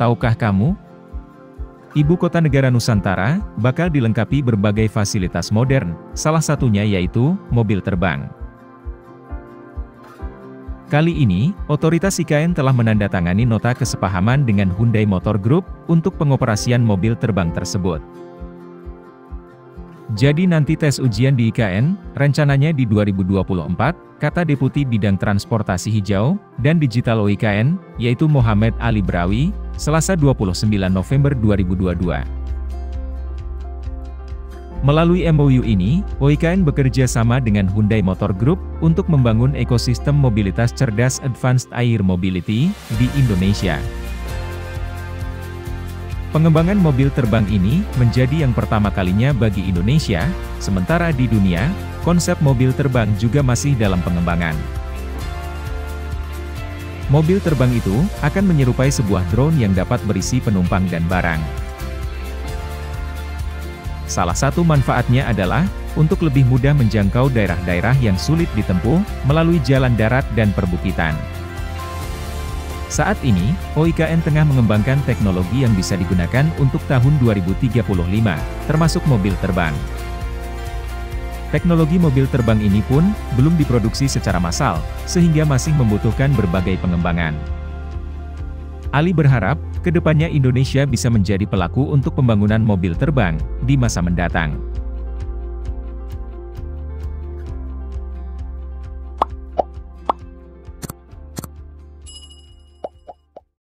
Tahukah kamu? Ibu kota negara Nusantara bakal dilengkapi berbagai fasilitas modern, salah satunya yaitu mobil terbang. Kali ini, otoritas IKN telah menandatangani nota kesepahaman dengan Hyundai Motor Group untuk pengoperasian mobil terbang tersebut. Jadi nanti tes ujian di IKN, rencananya di 2024, kata Deputi Bidang Transportasi Hijau dan Digital OIKN, yaitu Muhammad Ali Brawi, Selasa 29 November 2022. Melalui MOU ini, OIKN bekerja sama dengan Hyundai Motor Group untuk membangun ekosistem mobilitas cerdas Advanced Air Mobility di Indonesia. Pengembangan mobil terbang ini menjadi yang pertama kalinya bagi Indonesia, sementara di dunia, konsep mobil terbang juga masih dalam pengembangan. Mobil terbang itu akan menyerupai sebuah drone yang dapat berisi penumpang dan barang. Salah satu manfaatnya adalah untuk lebih mudah menjangkau daerah-daerah yang sulit ditempuh melalui jalan darat dan perbukitan. Saat ini, OIKN tengah mengembangkan teknologi yang bisa digunakan untuk tahun 2035, termasuk mobil terbang. Teknologi mobil terbang ini pun belum diproduksi secara massal, sehingga masih membutuhkan berbagai pengembangan. Ali berharap, kedepannya Indonesia bisa menjadi pelaku untuk pembangunan mobil terbang di masa mendatang.